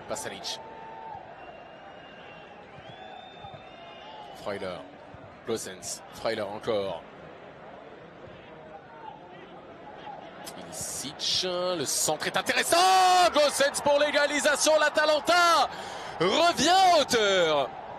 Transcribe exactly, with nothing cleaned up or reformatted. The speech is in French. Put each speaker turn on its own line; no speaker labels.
Pasalic. Freuler. Gosens. Freuler encore. Ilicic. Le centre est intéressant. Gosens pour l'égalisation. L'Atalanta revient à hauteur.